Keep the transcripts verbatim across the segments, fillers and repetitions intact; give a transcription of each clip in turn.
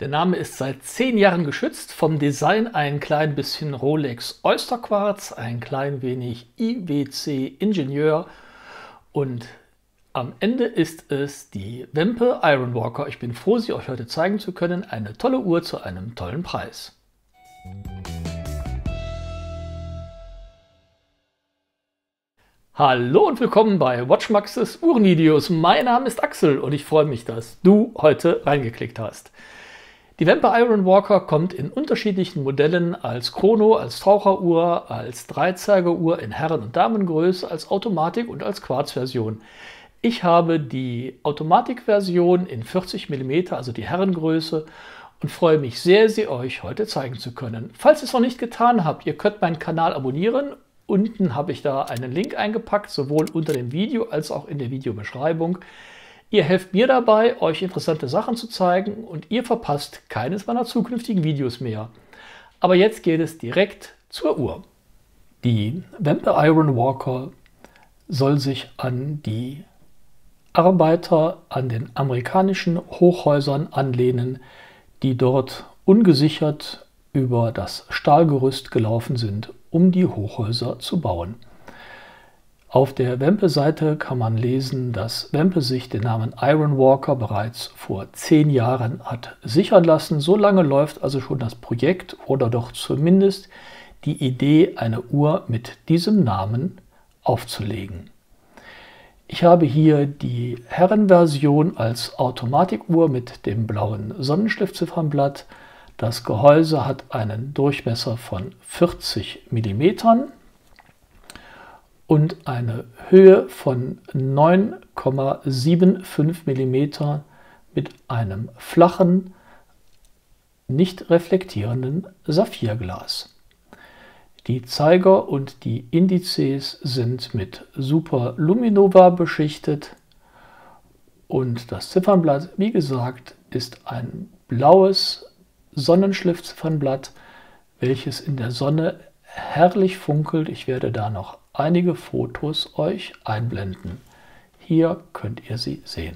Der Name ist seit zehn Jahren geschützt, vom Design ein klein bisschen Rolex Oyster Quartz, ein klein wenig I W C Ingenieur und am Ende ist es die Wempe Iron Walker. Ich bin froh, sie euch heute zeigen zu können. Eine tolle Uhr zu einem tollen Preis. Hallo und willkommen bei WatchMaxes Uhrenvideos. Mein Name ist Axel und ich freue mich, dass du heute reingeklickt hast. Die Wempe Iron Walker kommt in unterschiedlichen Modellen als Chrono, als Taucheruhr, als Dreizeigeruhr in Herren- und Damengröße, als Automatik und als Quarzversion. Ich habe die Automatikversion in vierzig Millimeter, also die Herrengröße, und freue mich sehr, sie euch heute zeigen zu können. Falls ihr es noch nicht getan habt, ihr könnt meinen Kanal abonnieren. Unten habe ich da einen Link eingepackt, sowohl unter dem Video als auch in der Videobeschreibung. Ihr helft mir dabei, euch interessante Sachen zu zeigen und ihr verpasst keines meiner zukünftigen Videos mehr. Aber jetzt geht es direkt zur Uhr. Die Wempe Iron Walker soll sich an die Arbeiter an den amerikanischen Hochhäusern anlehnen, die dort ungesichert über das Stahlgerüst gelaufen sind, um die Hochhäuser zu bauen. Auf der Wempe-Seite kann man lesen, dass Wempe sich den Namen Iron Walker bereits vor zehn Jahren hat sichern lassen. So lange läuft also schon das Projekt oder doch zumindest die Idee, eine Uhr mit diesem Namen aufzulegen. Ich habe hier die Herrenversion als Automatikuhr mit dem blauen Sonnenschliffziffernblatt. Das Gehäuse hat einen Durchmesser von vierzig Millimeter und eine Höhe von neun Komma fünfundsiebzig Millimeter mit einem flachen, nicht reflektierenden Saphirglas. Die Zeiger und die Indizes sind mit Super Luminova beschichtet und das Ziffernblatt, wie gesagt, ist ein blaues Sonnenschliffziffernblatt, welches in der Sonne herrlich funkelt. Ich werde da noch einige Fotos euch einblenden. Hier könnt ihr sie sehen.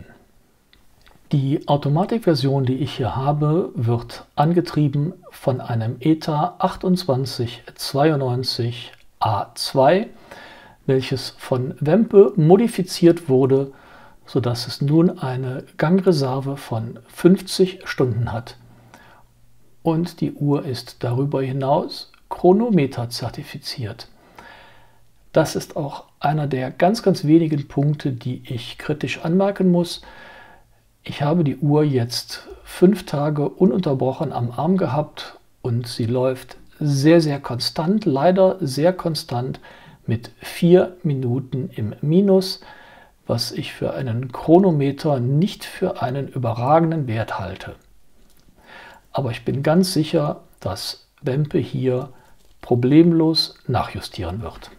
Die Automatikversion, die ich hier habe, wird angetrieben von einem E T A achtundzwanzig zweiundneunzig A zwei, welches von Wempe modifiziert wurde, sodass es nun eine Gangreserve von fünfzig Stunden hat. Und die Uhr ist darüber hinaus Chronometer zertifiziert. Das ist auch einer der ganz, ganz wenigen Punkte, die ich kritisch anmerken muss. Ich habe die Uhr jetzt fünf Tage ununterbrochen am Arm gehabt und sie läuft sehr, sehr konstant, leider sehr konstant mit vier Minuten im Minus, was ich für einen Chronometer nicht für einen überragenden Wert halte. Aber ich bin ganz sicher, dass Wempe hier problemlos nachjustieren wird.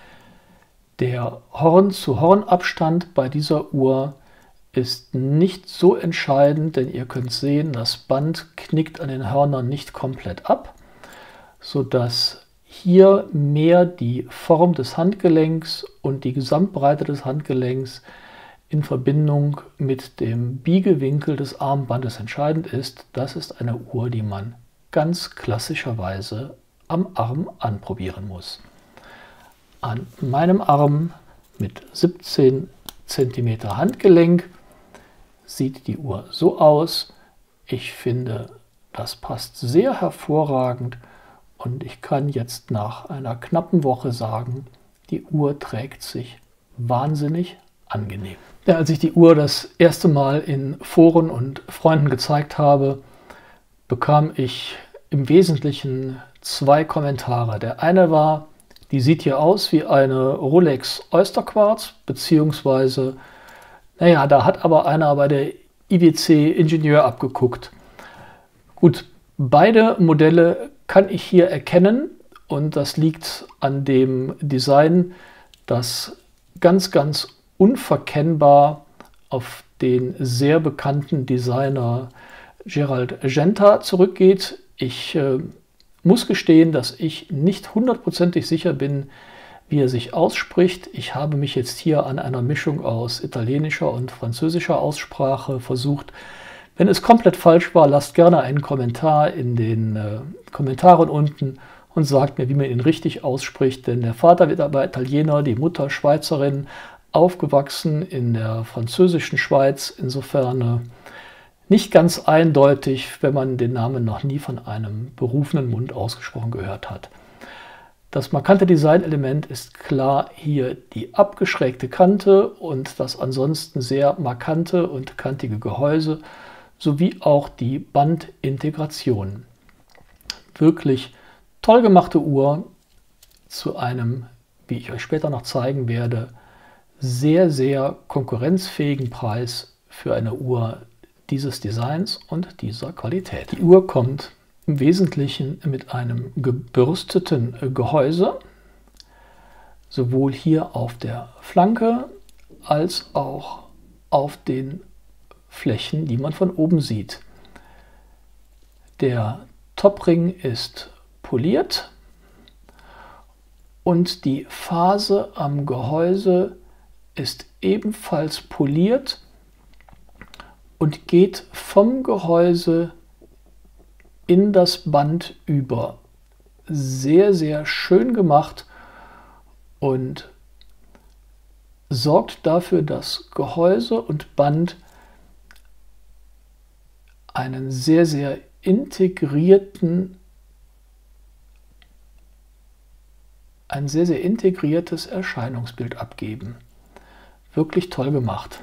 Der Horn-zu-Horn-Abstand bei dieser Uhr ist nicht so entscheidend, denn ihr könnt sehen, das Band knickt an den Hörnern nicht komplett ab, sodass hier mehr die Form des Handgelenks und die Gesamtbreite des Handgelenks in Verbindung mit dem Biegewinkel des Armbandes entscheidend ist. Das ist eine Uhr, die man ganz klassischerweise am Arm anprobieren muss. An meinem Arm mit siebzehn Zentimeter Handgelenk sieht die Uhr so aus. Ich finde, das passt sehr hervorragend und ich kann jetzt nach einer knappen Woche sagen, die Uhr trägt sich wahnsinnig angenehm. Ja, als ich die Uhr das erste Mal in Foren und Freunden gezeigt habe, bekam ich im Wesentlichen zwei Kommentare. Der eine war: Die sieht hier aus wie eine Rolex Oyster Quartz, beziehungsweise, naja, da hat aber einer bei der I W C Ingenieur abgeguckt. Gut, beide Modelle kann ich hier erkennen und das liegt an dem Design, das ganz, ganz unverkennbar auf den sehr bekannten Designer Gerald Genta zurückgeht. Ich äh, muss gestehen, dass ich nicht hundertprozentig sicher bin, wie er sich ausspricht. Ich habe mich jetzt hier an einer Mischung aus italienischer und französischer Aussprache versucht. Wenn es komplett falsch war, lasst gerne einen Kommentar in den äh, Kommentaren unten und sagt mir, wie man ihn richtig ausspricht. Denn der Vater wird aber Italiener, die Mutter Schweizerin, aufgewachsen in der französischen Schweiz. Insofern äh, nicht ganz eindeutig, wenn man den Namen noch nie von einem berufenen Mund ausgesprochen gehört hat. Das markante Designelement ist klar hier die abgeschrägte Kante und das ansonsten sehr markante und kantige Gehäuse sowie auch die Bandintegration. Wirklich toll gemachte Uhr zu einem, wie ich euch später noch zeigen werde, sehr, sehr konkurrenzfähigen Preis für eine Uhr dieses Designs und dieser Qualität. Die Uhr kommt im Wesentlichen mit einem gebürsteten Gehäuse, sowohl hier auf der Flanke als auch auf den Flächen, die man von oben sieht. Der Topring ist poliert und die Phase am Gehäuse ist ebenfalls poliert und geht vom Gehäuse in das Band über. Sehr, sehr schön gemacht und sorgt dafür, dass Gehäuse und Band einen sehr, sehr integrierten, ein sehr, sehr integriertes Erscheinungsbild abgeben. Wirklich toll gemacht.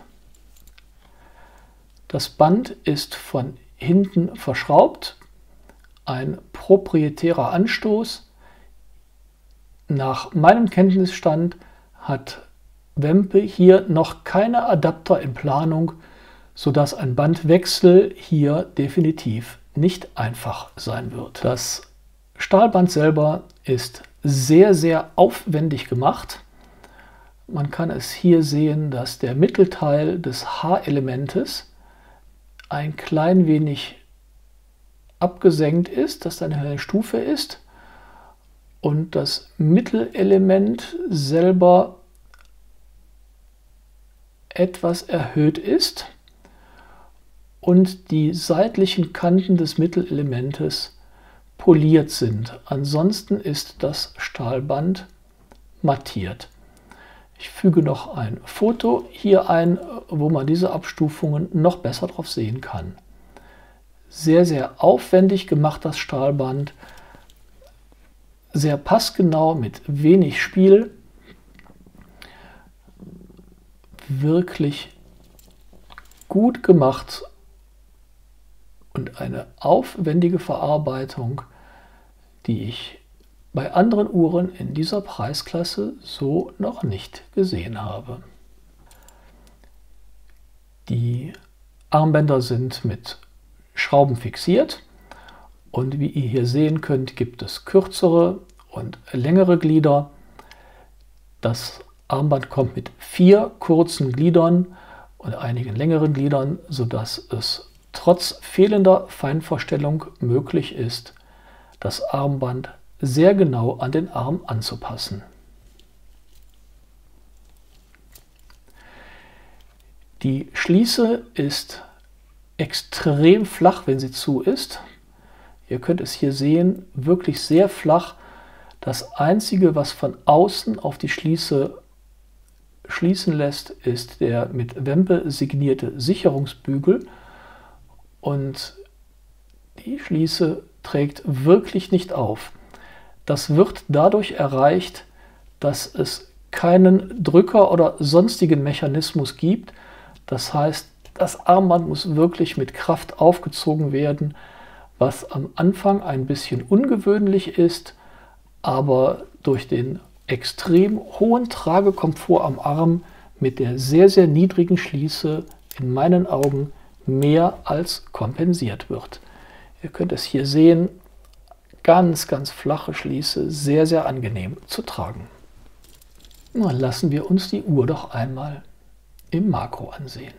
Das Band ist von hinten verschraubt. Ein proprietärer Anstoß. Nach meinem Kenntnisstand hat Wempe hier noch keine Adapter in Planung, sodass ein Bandwechsel hier definitiv nicht einfach sein wird. Das Stahlband selber ist sehr, sehr aufwendig gemacht. Man kann es hier sehen, dass der Mittelteil des H-Elementes ein klein wenig abgesenkt ist, dass da eine Stufe ist und das Mittelelement selber etwas erhöht ist und die seitlichen Kanten des Mittelelementes poliert sind. Ansonsten ist das Stahlband mattiert. Ich füge noch ein Foto hier ein, wo man diese Abstufungen noch besser drauf sehen kann. Sehr, sehr aufwendig gemacht das Stahlband, sehr passgenau mit wenig Spiel, wirklich gut gemacht und eine aufwendige Verarbeitung, die ich bei anderen Uhren in dieser Preisklasse so noch nicht gesehen habe. Die Armbänder sind mit Schrauben fixiert und wie ihr hier sehen könnt, gibt es kürzere und längere Glieder. Das Armband kommt mit vier kurzen Gliedern und einigen längeren Gliedern, sodass es trotz fehlender Feinverstellung möglich ist, das Armband sehr genau an den Arm anzupassen. Die Schließe ist extrem flach, wenn sie zu ist. Ihr könnt es hier sehen, wirklich sehr flach. Das Einzige, was von außen auf die Schließe schließen lässt, ist der mit Wempe signierte Sicherungsbügel. Und die Schließe trägt wirklich nicht auf. Das wird dadurch erreicht, dass es keinen Drücker oder sonstigen Mechanismus gibt. Das heißt, das Armband muss wirklich mit Kraft aufgezogen werden, was am Anfang ein bisschen ungewöhnlich ist, aber durch den extrem hohen Tragekomfort am Arm mit der sehr, sehr niedrigen Schließe in meinen Augen mehr als kompensiert wird. Ihr könnt es hier sehen, ganz, ganz flache Schließe, sehr, sehr angenehm zu tragen. Na, lassen wir uns die Uhr doch einmal im Makro ansehen.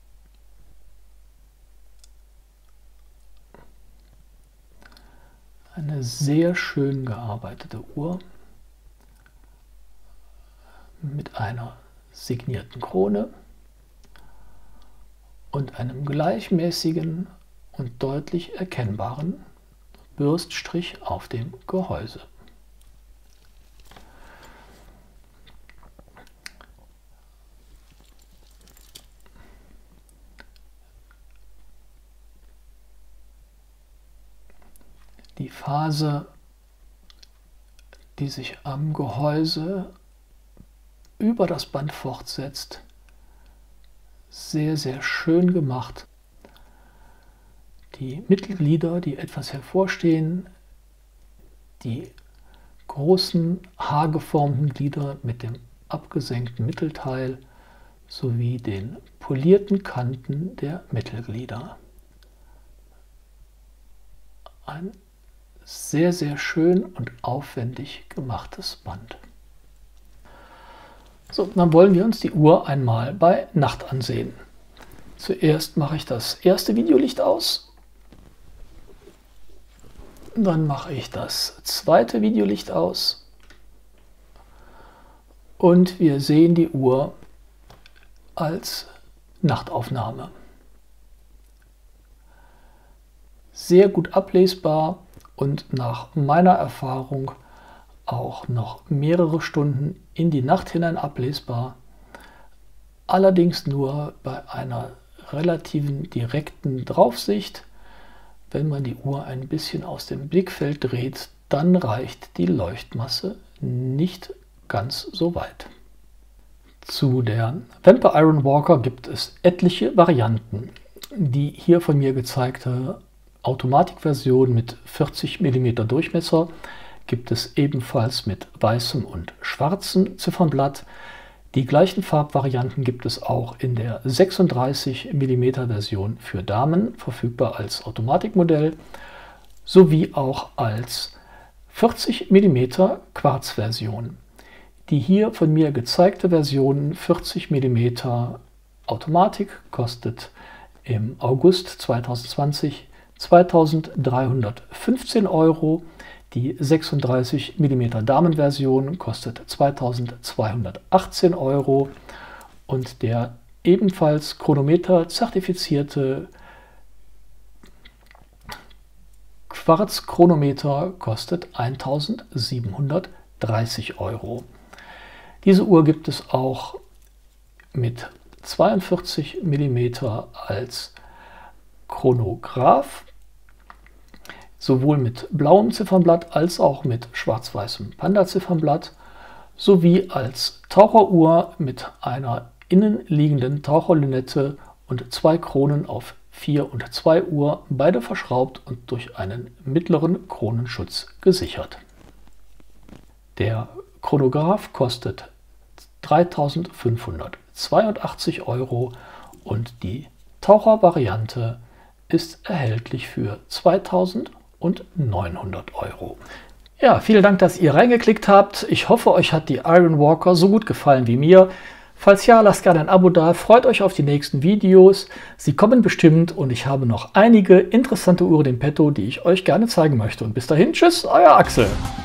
Eine sehr schön gearbeitete Uhr mit einer signierten Krone und einem gleichmäßigen und deutlich erkennbaren Bürststrich auf dem Gehäuse. Die Phase, die sich am Gehäuse über das Band fortsetzt, sehr, sehr schön gemacht. Die Mittelglieder, die etwas hervorstehen, die großen haargeformten Glieder mit dem abgesenkten Mittelteil sowie den polierten Kanten der Mittelglieder. Ein sehr, sehr schön und aufwendig gemachtes Band. So, dann wollen wir uns die Uhr einmal bei Nacht ansehen. Zuerst mache ich das erste Videolicht aus. Dann mache ich das zweite Videolicht aus. Und wir sehen die Uhr als Nachtaufnahme. Sehr gut ablesbar und nach meiner Erfahrung auch noch mehrere Stunden in die Nacht hinein ablesbar. Allerdings nur bei einer relativen direkten Draufsicht. Wenn man die Uhr ein bisschen aus dem Blickfeld dreht, dann reicht die Leuchtmasse nicht ganz so weit. Zu der Vampire Iron Walker gibt es etliche Varianten. Die hier von mir gezeigte Automatikversion mit vierzig Millimeter Durchmesser gibt es ebenfalls mit weißem und schwarzem Ziffernblatt. Die gleichen Farbvarianten gibt es auch in der sechsunddreißig Millimeter Version für Damen, verfügbar als Automatikmodell, sowie auch als vierzig Millimeter Quarzversion. Die hier von mir gezeigte Version vierzig Millimeter Automatik kostet im August zweitausendzwanzig zweitausenddreihundertfünfzehn Euro. Die sechsunddreißig Millimeter Damenversion kostet zweitausendzweihundertachtzehn Euro und der ebenfalls Chronometer zertifizierte Quarz-Chronometer kostet eintausendsiebenhundertdreißig Euro. Diese Uhr gibt es auch mit zweiundvierzig Millimeter als Chronograph, sowohl mit blauem Ziffernblatt als auch mit schwarz-weißem Panda-Ziffernblatt, sowie als Taucheruhr mit einer innenliegenden Taucherlünette und zwei Kronen auf vier und zwei Uhr, beide verschraubt und durch einen mittleren Kronenschutz gesichert. Der Chronograph kostet dreitausendfünfhundertzweiundachtzig Euro und die Tauchervariante ist erhältlich für zweitausendneunhundert Euro. Ja, vielen Dank, dass ihr reingeklickt habt. Ich hoffe, euch hat die Iron Walker so gut gefallen wie mir. Falls ja, lasst gerne ein Abo da, freut euch auf die nächsten Videos. Sie kommen bestimmt und ich habe noch einige interessante Uhren im Petto, die ich euch gerne zeigen möchte. Und bis dahin, tschüss, euer Axel.